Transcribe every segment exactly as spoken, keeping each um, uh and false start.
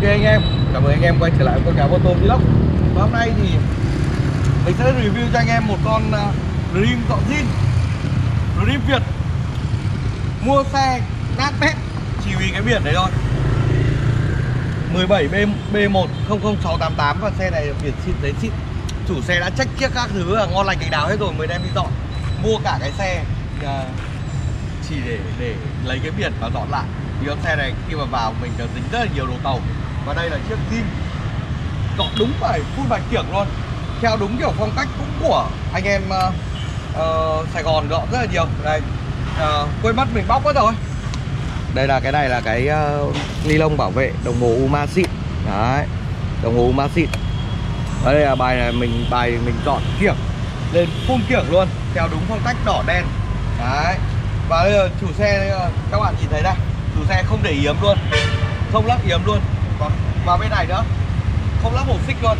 Ok anh em, chào mừng anh em quay trở lại với con cá ô tô vlog. Và hôm nay thì mình sẽ review cho anh em một con uh, Dream dọn zin Dream Việt. Mua xe nát bét chỉ vì cái biển đấy thôi, mười bảy B một không không sáu tám tám. Và xe này biển xịn đấy xịn. Chủ xe đã check chiếc các thứ là ngon lành cành đào hết rồi mới đem đi dọn. Mua cả cái xe uh, chỉ để để lấy cái biển và dọn lại. Thì con xe này khi mà vào mình đã dính rất là nhiều đồ tàu. Và đây là chiếc zin dọn đúng phải full bạch kiểng luôn, theo đúng kiểu phong cách cũng của anh em uh, uh, Sài Gòn dọn rất là nhiều. Đây uh, quên mất mình bóc mất rồi. Đây là cái này là cái uh, ni lông bảo vệ đồng hồ Uma xịn. Đấy, đồng hồ Uma xịn. Và đây là bài này mình bài mình dọn kiểng lên full kiểng luôn, theo đúng phong cách đỏ đen. Đấy. Và đây là chủ xe, các bạn nhìn thấy đây, chủ xe không để yếm luôn, không lắp yếm luôn. Còn vào bên này nữa không lắp hộp xích luôn.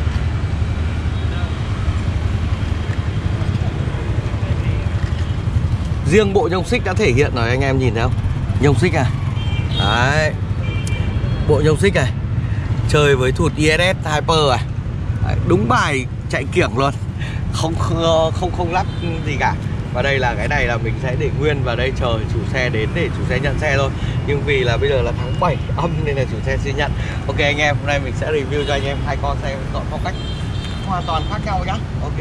Riêng bộ nhông xích đã thể hiện rồi, anh em nhìn thấy không? Nhông xích này. Đấy, bộ nhông xích này chơi với thụt i ét ét Hyper này. Đấy, đúng bài chạy kiểng luôn, không không không, không lắp gì cả. Và đây là cái này là mình sẽ để nguyên vào đây chờ chủ xe đến để chủ xe nhận xe thôi. Nhưng vì là bây giờ là tháng bảy âm nên là chủ xe sẽ nhận. Ok anh em, hôm nay mình sẽ review cho anh em hai con xe dọn phong cách hoàn toàn khác nhau nhá. Ok.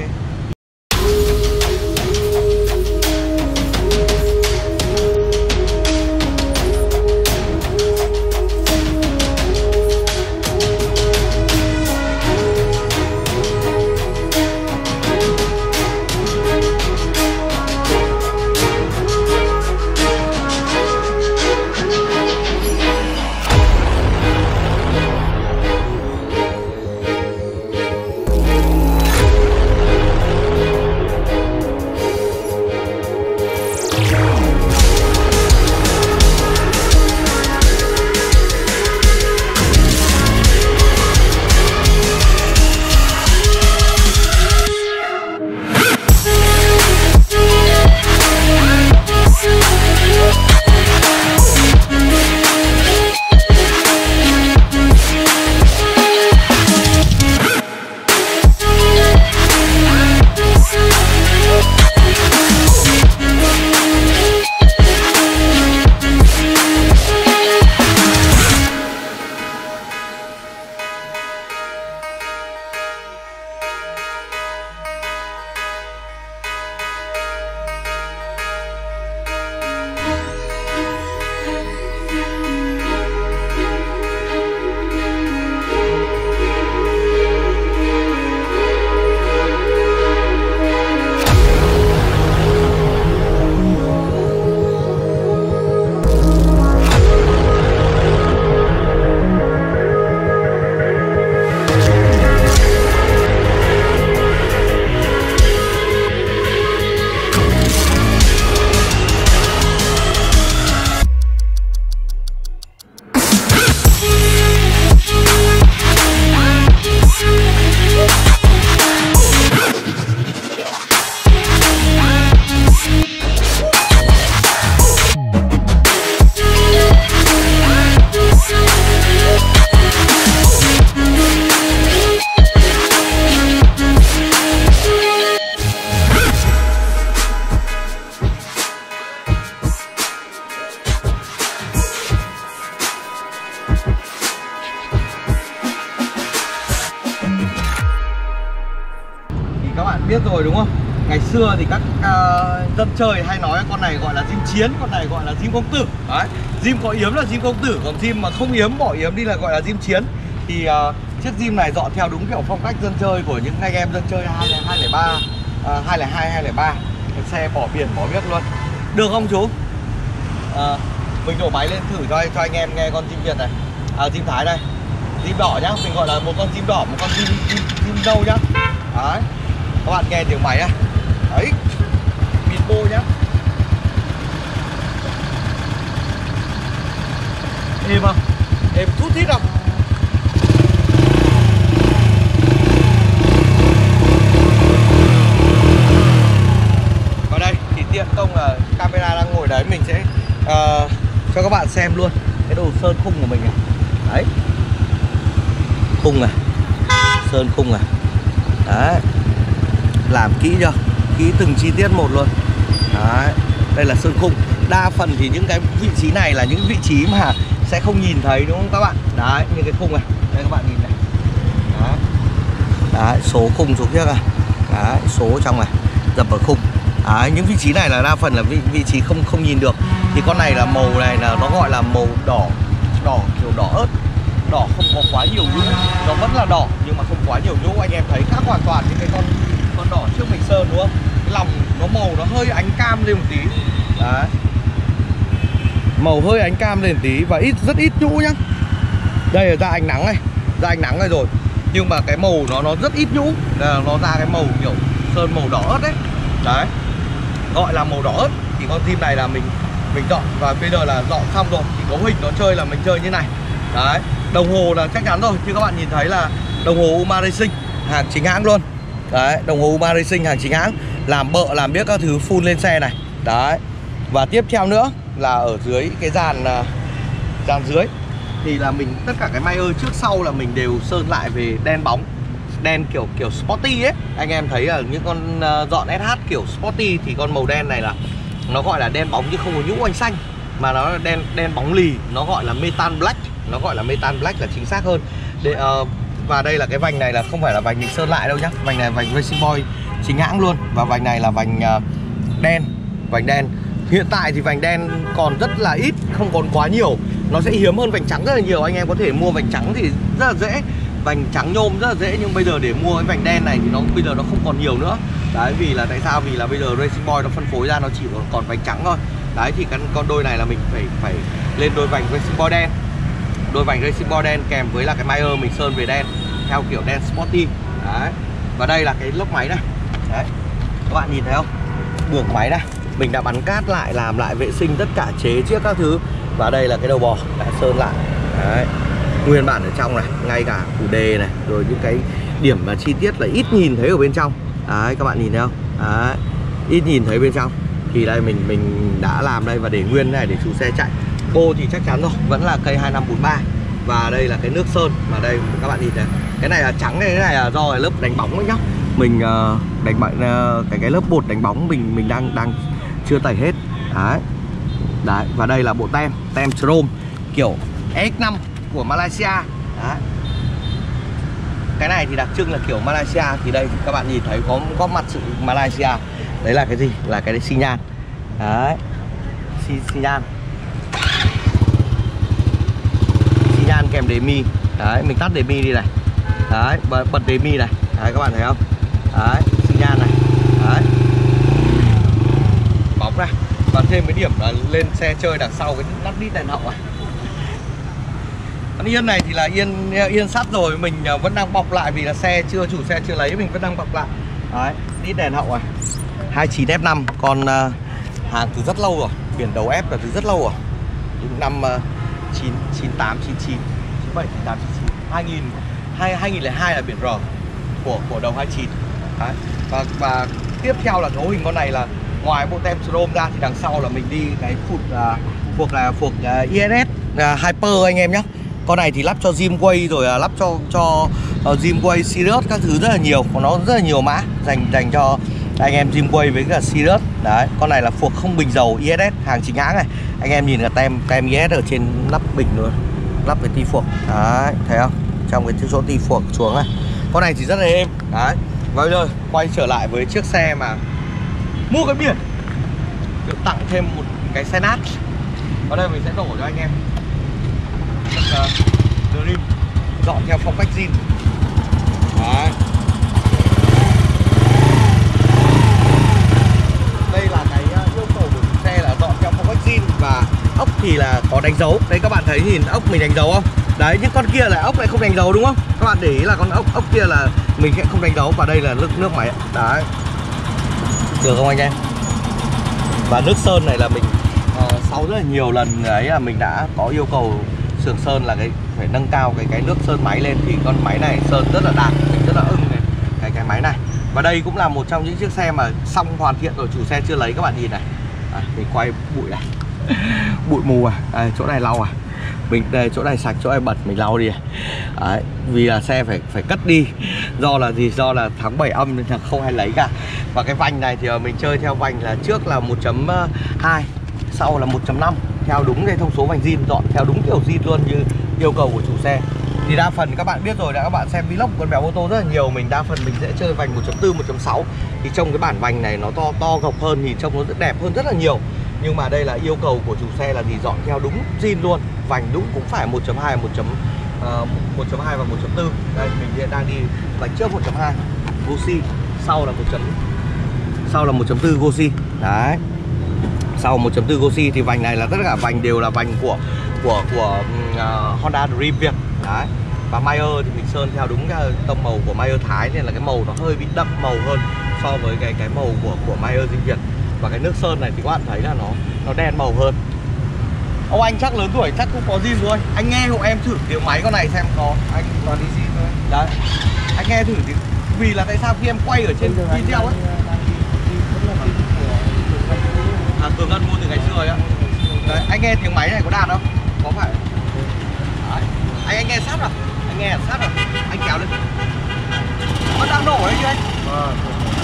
Các bạn biết rồi đúng không? Ngày xưa thì các uh, dân chơi hay nói con này gọi là diêm chiến, con này gọi là diêm công tử. Đấy, diêm có yếm là diêm công tử, còn diêm mà không yếm bỏ yếm đi là gọi là diêm chiến. Thì uh, chiếc diêm này dọn theo đúng kiểu phong cách dân chơi của những anh em dân chơi hai không ba, uh, hai không hai, hai không ba. Cái xe bỏ biển bỏ biết luôn. Được không chú? Uh, mình đổ máy lên thử cho cho anh em nghe con diêm Việt này. À, diêm Thái đây. Diêm đỏ nhá, mình gọi là một con diêm đỏ, một con diêm diêm, diêm dâu nhá. Đấy. Các bạn nghe tiếng máy á. Đấy. Mịt bô nhá. Êm không? Êm thút thít không? Vào đây thì tiện công là camera đang ngồi đấy, mình sẽ uh, cho các bạn xem luôn cái đồ sơn khung của mình này. Đấy. khung này, sơn khung này. Đấy, làm kỹ chưa, kỹ từng chi tiết một luôn. Đấy, đây là sơn khung. Đa phần thì những cái vị trí này là những vị trí mà sẽ không nhìn thấy, đúng không các bạn? Đấy, như cái khung này, đây các bạn nhìn này. Đấy, đấy số khung số kia này. Đấy, số trong này, dập ở khung. Đấy, những vị trí này là đa phần là vị, vị trí không không nhìn được. Thì con này là màu này là nó gọi là màu đỏ, đỏ kiểu đỏ ớt, đỏ không có quá nhiều nhũ, nó vẫn là đỏ nhưng mà không quá nhiều nhũ. Anh em thấy khác hoàn toàn với cái con con đỏ trước mình sơn, đúng không? Cái lòng nó màu nó hơi ánh cam lên một tí. Đấy, màu hơi ánh cam lên một tí và ít rất ít nhũ nhá. Đây là ra ánh nắng này, ra ánh nắng này rồi, nhưng mà cái màu nó nó rất ít nhũ, nó ra cái màu kiểu sơn màu đỏ ớt đấy. Đấy, gọi là màu đỏ ớt. Thì con Zim này là mình mình dọn và bây giờ là dọn xong rồi, thì có hình nó chơi là mình chơi như này. Đấy, đồng hồ là chắc chắn rồi, như các bạn nhìn thấy là đồng hồ Uma Racing hàng chính hãng luôn. Đấy, đồng hồ Uma Racing hàng chính hãng, làm bợ làm biết các thứ full lên xe này. Đấy, và tiếp theo nữa là ở dưới cái dàn dàn dưới thì là mình tất cả cái Mayer trước sau là mình đều sơn lại về đen bóng, đen kiểu kiểu sporty ấy. Anh em thấy là những con uh, dọn ét hát kiểu sporty thì con màu đen này là nó gọi là đen bóng chứ không có nhũ ánh xanh, mà nó là đen đen bóng lì, nó gọi là metal black, nó gọi là metal black là chính xác hơn. Để, uh, và đây là cái vành này là không phải là vành mình sơn lại đâu nhá, vành này vành Racing Boy chính hãng luôn, và vành này là vành uh, đen, vành đen. Hiện tại thì vành đen còn rất là ít, không còn quá nhiều, nó sẽ hiếm hơn vành trắng rất là nhiều. Anh em có thể mua vành trắng thì rất là dễ, vành trắng nhôm rất là dễ, nhưng bây giờ để mua cái vành đen này thì nó bây giờ nó không còn nhiều nữa. Đấy, vì là tại sao? Vì là bây giờ Racing Boy nó phân phối ra nó chỉ còn, còn vành trắng thôi. Đấy, thì con, con đôi này là mình phải phải lên đôi vành Racing Boy đen, đôi vành Racing Boy đen kèm với là cái Mayer mình sơn về đen theo kiểu đen sporty. Đấy, và đây là cái lốc máy này. Đấy, các bạn nhìn thấy không? Đường máy này mình đã bắn cát lại, làm lại vệ sinh tất cả chế chiếc các thứ. Và đây là cái đầu bò đã sơn lại. Đấy, nguyên bản ở trong này, ngay cả củ đề này, rồi những cái điểm mà chi tiết là ít nhìn thấy ở bên trong. Đấy, các bạn nhìn thấy không? Đấy, ít nhìn thấy bên trong. Thì đây mình mình đã làm đây và để nguyên này để chủ xe chạy. Ô thì chắc chắn rồi, vẫn là cây hai năm bốn ba. Và đây là cái nước sơn mà đây các bạn nhìn thấy. Cái này là trắng này, cái này là do cái lớp đánh bóng ấy nhá. Mình uh, đánh bại uh, cái cái lớp bột đánh bóng mình mình đang đang chưa tẩy hết. Đấy. Đấy, và đây là bộ tem, tem chrome kiểu ét năm của Malaysia. Đấy. Cái này thì đặc trưng là kiểu Malaysia, thì đây thì các bạn nhìn thấy có có mặt sự Malaysia. Đấy là cái gì? Là cái xi nhan. Đấy. Xi xi nhan. Xi nhan kèm đề mi. Đấy, mình tắt đề mi đi này. Đấy, bật đề mi này. Đấy, các bạn thấy không? Đấy, xi nhan này. Đấy. Bóng này. Và thêm cái điểm là lên xe chơi đằng sau cái lắp đít đèn hậu này. Con yên này thì là yên yên sắt rồi, mình vẫn đang bọc lại vì là xe chưa chủ xe chưa lấy, mình vẫn đang bọc lại. Đấy, đít đèn hậu này. hai chín F năm, con uh, hàng từ rất lâu rồi, biển đầu F là từ rất lâu rồi. Đến năm uh, chín chín tám chín chín, chín bảy chín tám chín chín, hai nghìn, hai nghìn lẻ hai là biển R của của đầu hai chín. Đấy. Và và tiếp theo là cấu hình con này là ngoài bộ tem chrome ra thì đằng sau là mình đi cái phụt uh, phuộc là phuộc uh, i ét ét uh, Hyper anh em nhé. Con này thì lắp cho Zimway rồi uh, lắp cho cho uh, Zimway Sirius các thứ rất là nhiều, có nó rất là nhiều mã dành dành cho anh em Zimway với cả Sirius. Đấy, con này là phuộc không bình dầu i ét ét hàng chính hãng này. Anh em nhìn là tem tem i ét ét ở trên nắp bình luôn, lắp cái ti phuộc. Đấy, thấy không? Trong cái chỗ ti phuộc xuống này. Con này thì rất là êm. Đấy. Và bây giờ quay trở lại với chiếc xe mà mua cái biển được tặng thêm một cái xe nát. Ở đây mình sẽ đổ cho anh em uh, Dream dọn theo phong cách zin. Đấy. Đây là cái yêu cầu của xe là dọn theo phong cách zin và ốc thì là có đánh dấu. Đấy, các bạn thấy nhìn ốc mình đánh dấu không? Đấy, những con kia là ốc lại không đánh dấu đúng không? Các bạn để ý là con ốc ốc kia là mình sẽ không đánh dấu, và đây là nước nước máy. Đấy. Được không anh em? Và nước sơn này là mình uh, sau rất là nhiều lần ấy là mình đã có yêu cầu Sưởng Sơn là cái phải nâng cao cái cái nước sơn máy lên, thì con máy này sơn rất là đạt, mình rất là ưng cái cái cái máy này. Và đây cũng là một trong những chiếc xe mà xong hoàn thiện rồi, chủ xe chưa lấy. Các bạn nhìn này. À, mình quay bụi này. Bụi mù à, à chỗ này lau à. Mình đây, chỗ này sạch, chỗ này bẩn mình lau đi. Đấy, vì là xe phải phải cất đi. Do là gì? Do là tháng bảy âm nên là không ai lấy cả. Và cái vành này thì mình chơi theo vành là trước là một chấm hai, sau là một chấm năm. Theo đúng cái thông số vành zin, dọn theo đúng kiểu zin luôn như yêu cầu của chủ xe. Thì đa phần các bạn biết rồi, đã các bạn xem vlog con Mèo ô tô rất là nhiều. Mình đa phần mình sẽ chơi vành một chấm bốn, một chấm sáu. Thì trông cái bản vành này nó to to gọc hơn, thì trông nó rất đẹp hơn rất là nhiều. Nhưng mà đây là yêu cầu của chủ xe là gì? Dọn theo đúng zin luôn. Vành đúng cũng phải một chấm hai, một chấm hai và một chấm bốn. Đây mình hiện đang đi vành trước một chấm hai Gosi, sau là một chấm sau là một chấm bốn Gosi. Đấy. Sau một chấm bốn Gosi thì vành này là tất cả vành đều là vành của của của uh, Honda Dream Việt. Đấy. Và Mayer thì mình sơn theo đúng cái tông màu của Mayer Thái, nên là cái màu nó hơi bị đậm màu hơn so với cái cái màu của của Mayer Dream Việt. Và cái nước sơn này thì các bạn thấy là nó nó đen màu hơn. Ông anh chắc lớn tuổi chắc cũng có zin rồi. Anh nghe hộ em thử tiếng máy con này xem có. Anh toàn đi zin thôi. Đấy. Anh nghe thử thì vì là tại sao khi em quay ở trên video ấy. À, Cường Ngân mua từ ngày xưa ấy ạ. Đấy, anh nghe tiếng máy này có đạt không? Có phải. Đấy. Anh anh nghe sát rồi. Anh nghe sát rồi. Anh kéo lên. Nó đang nổ đấy chứ anh. Vâng.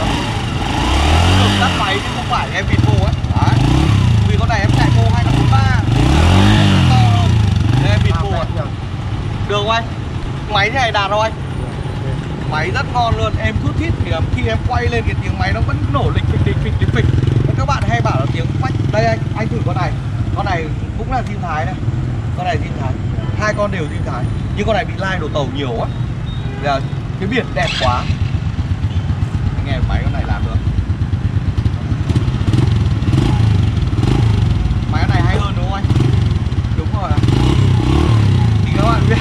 Tắt máy chứ không phải em vịt vô ấy. Đấy. Vì con này em chạy vô hai năm bốn ba to hơn. Nên em vịt vô rồi. Được không anh? Máy này đạt không anh? Máy rất ngon luôn, em thút thít thì khi em quay lên cái tiếng máy nó vẫn nổ lịch phịch lịch phịch lịch phịch. Các bạn hay bảo là tiếng phách. Đây anh, anh thử con này. Con này cũng là zin Thái này. Con này zin Thái. Hai con đều zin Thái. Nhưng con này bị lai đồ tàu nhiều quá. Là cái biển đẹp quá. Anh nghe máy con này làm được. Máy này hay hơn đúng không anh? Đúng rồi. Thì các bạn biết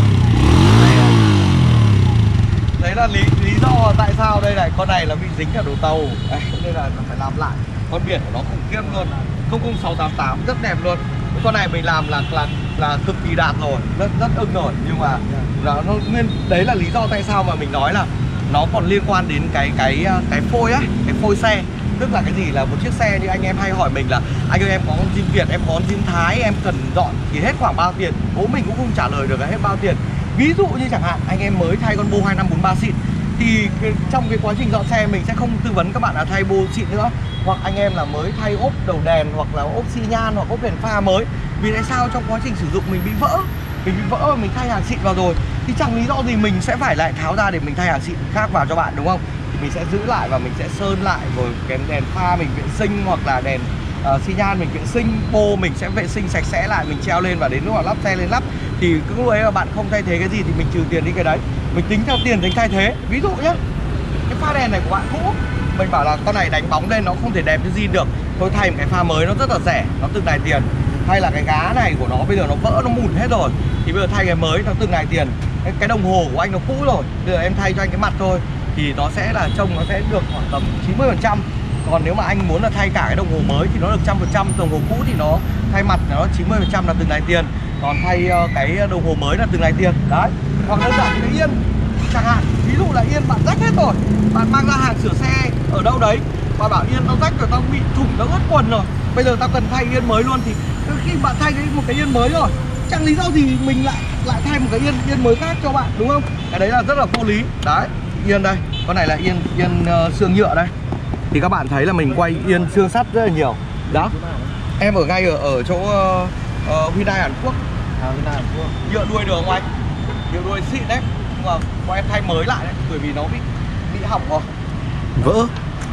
đấy là lý, lý do tại sao đây này. Con này là bị dính cả đồ tàu. Đấy, nên là nó phải làm lại. Con biển của nó khủng khiếp luôn. không không sáu tám tám rất đẹp luôn. Con này mình làm là là là cực kỳ đạt rồi, rất rất ưng rồi. Nhưng mà nó, nó nguyên đấy là lý do tại sao mà mình nói là nó còn liên quan đến cái cái cái phôi á, cái phôi xe. Tức là cái gì, là một chiếc xe như anh em hay hỏi mình là anh ơi em có con zin Việt, em có con zin Thái, em cần dọn thì hết khoảng bao tiền. Bố mình cũng không trả lời được là hết bao tiền. Ví dụ như chẳng hạn anh em mới thay con bô hai năm bốn ba xịn thì cái, trong cái quá trình dọn xe mình sẽ không tư vấn các bạn là thay bô xịn nữa. Hoặc anh em là mới thay ốp đầu đèn, hoặc là ốp xi nhan, hoặc ốp đèn pha mới. Vì tại sao trong quá trình sử dụng mình bị vỡ, mình bị vỡ và mình thay hàng xịn vào rồi thì chẳng lý do gì mình sẽ phải lại tháo ra để mình thay hàng xịn khác vào cho bạn, đúng không? Thì mình sẽ giữ lại và mình sẽ sơn lại, rồi cái đèn pha mình vệ sinh, hoặc là đèn uh, xi nhan mình vệ sinh, bô mình sẽ vệ sinh sạch sẽ lại, mình treo lên, và đến lúc mà lắp xe lên lắp thì cứ lúc ấy mà bạn không thay thế cái gì thì mình trừ tiền đi cái đấy, mình tính theo tiền tính thay thế. Ví dụ nhé, cái pha đèn này của bạn cũ, mình bảo là con này đánh bóng lên nó không thể đẹp như zin được, thôi thay một cái pha mới nó rất là rẻ, nó từng này tiền. Hay là cái gá này của nó bây giờ nó vỡ, nó mủn hết rồi thì bây giờ thay cái mới nó từng này tiền. Cái, cái đồng hồ của anh nó cũ rồi, bây giờ em thay cho anh cái mặt thôi thì nó sẽ là trông nó sẽ được khoảng tầm chín mươi phần trăm. Còn nếu mà anh muốn là thay cả cái đồng hồ mới thì nó được trăm phần trăm. Đồng hồ cũ thì nó thay mặt nó chín mươi phần trăm là từng này tiền, còn thay uh, cái đồng hồ mới là từng này tiền. Đấy. Hoặc đơn giản cái yên chẳng hạn, ví dụ là yên bạn rách hết rồi, bạn mang ra hàng sửa xe ở đâu đấy, bạn bảo yên tao rách rồi, tao bị thủng, tao ướt quần rồi, bây giờ tao cần thay yên mới luôn, thì khi bạn thay cái một cái yên mới rồi, chẳng lý do gì mình lại lại thay một cái yên yên mới khác cho bạn, đúng không? Cái đấy là rất là vô lý. Đấy, yên đây, con này là yên yên uh, xương nhựa đây. Thì các bạn thấy là mình quay yên xương sắt rất là nhiều. Đó. Em ở ngay ở ở chỗ uh, uh, Hyundai Hàn Quốc. À, Hyundai Hàn Quốc. Nhựa đuôi được không anh? Nhựa đuôi xịn đấy. Nhưng mà bọn em thay mới lại đấy, bởi vì nó bị bị hỏng rồi. Vỡ.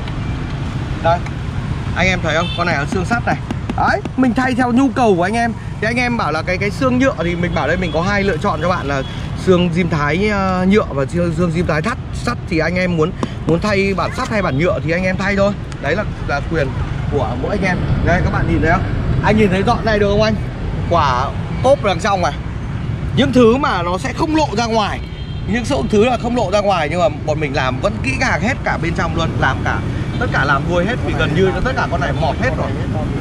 Đây. Anh em thấy không? Con này là xương sắt này. Đấy, mình thay theo nhu cầu của anh em. Thì anh em bảo là cái cái xương nhựa thì mình bảo đây mình có hai lựa chọn cho bạn là xương zin Thái uh, nhựa và xương zin Thái thắt sắt. Thì anh em muốn muốn thay bản sắt hay bản nhựa thì anh em thay thôi. Đấy là là quyền của mỗi anh em. Đây các bạn nhìn thấy không? Anh nhìn thấy dọn này được không anh? Quả tốp đằng trong này. Những thứ mà nó sẽ không lộ ra ngoài, những số thứ là không lộ ra ngoài, nhưng mà bọn mình làm vẫn kỹ càng hết cả bên trong luôn, làm cả tất cả làm đuôi hết, vì gần như tất cả con này mọt hết rồi.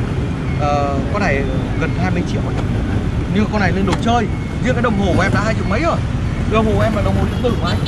Ờ, con này gần hai mươi triệu. Nhưng con này lên đồ chơi. Riêng cái đồng hồ của em đã hai triệu mấy rồi. Đồng hồ của em là đồng hồ điện tử mà anh.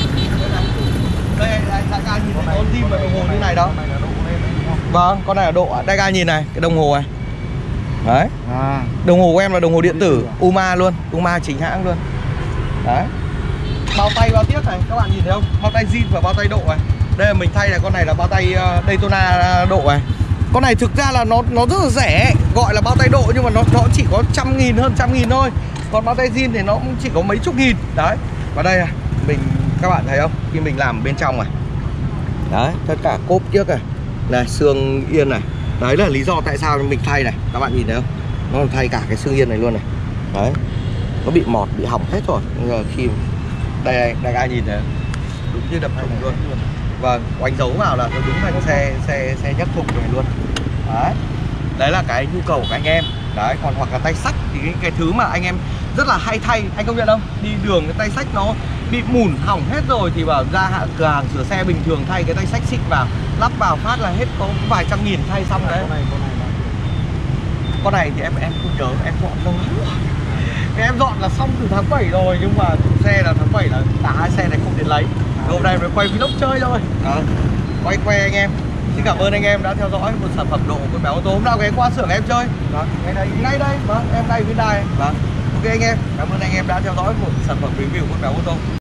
Đây anh đại ca nhìn thấy con zin và đồng hồ như này đó. Vâng, con này là độ. Đại ca nhìn này, cái đồng hồ này. Đấy. À. Đồng hồ của em là đồng hồ điện tử Uma luôn, Uma chính hãng luôn. Đấy. Bao tay bao tiếc này, các bạn nhìn thấy không? Bao tay zin và bao tay độ này. Đây là mình thay là con này là bao tay uh, Daytona độ này. Con này thực ra là nó nó rất là rẻ, gọi là bao tay độ nhưng mà nó nó chỉ có trăm nghìn, hơn trăm nghìn thôi. Còn bao tay zin thì nó cũng chỉ có mấy chục nghìn. Đấy. Và đây này, mình các bạn thấy không? Khi mình làm bên trong này. Đấy, tất cả cốp tiếc này. Này, xương yên này. Đấy là lý do tại sao mình thay này. Các bạn nhìn thấy không? Nó thay cả cái xương yên này luôn này. Đấy. Nó bị mọt, bị hỏng hết rồi. Giờ khi đây đây, đây ai nhìn thấy đúng như đập thùng luôn. Vâng, oanh dấu vào là nó đúng thành xe xe xe nhất thùng này luôn. Đấy. Đấy là cái nhu cầu của anh em. Đấy, còn hoặc là tay sách thì cái, cái thứ mà anh em rất là hay thay, anh công nhận không? Đi đường cái tay sách nó bị mủn hỏng hết rồi thì bảo ra hạ cửa hàng sửa xe bình thường thay cái tay sách xịn vào, lắp vào phát là hết có vài trăm nghìn thay xong đấy. Con này, con này, con này thì em em không nhớ, em dọn lâu lắm. Em dọn là xong từ tháng bảy rồi nhưng mà xe là tháng bảy là cả hai xe này không đến lấy. Hôm nay mới quay vlog chơi thôi. Đó. Quay que anh em. Xin cảm ơn anh em đã theo dõi một sản phẩm độ của Mèo Ô Tô. Hôm nào ghé qua xưởng em chơi. Đó, ngay đây, ngay đây. Vâng, em đây bên đài. Vâng. Ok anh em, cảm ơn anh em đã theo dõi một sản phẩm review của Mèo Ô Tô.